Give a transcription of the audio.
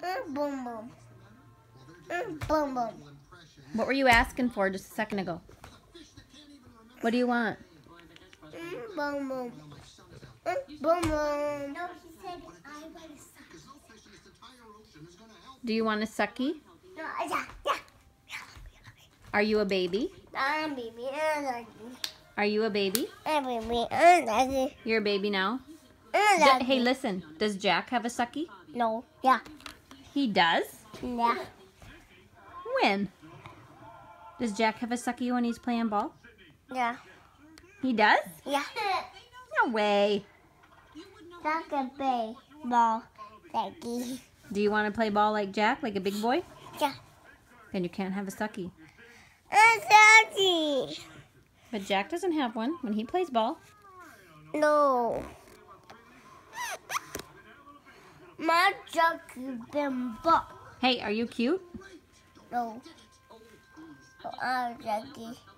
Boom boom. Boom boom. What were you asking for just a second ago? What do you want? Boom boom. Boom boom. No, he said I want a sucky. Do you want a sucky? No, yeah. Are you a baby? I'm baby. Are you a baby? I'm baby. You're a baby now? Hey, listen. Does Jack have a sucky? No. Yeah. He does? Yeah. When? Does Jack have a sucky when he's playing ball? Yeah. He does? Yeah. No way. That's a big ball. Sucky. Do you want to play ball like Jack, like a big boy? Yeah. Then you can't have a sucky. A sucky. But Jack doesn't have one when he plays ball. No. My sucky been ball. Hey, are you cute? No. I'm sucky.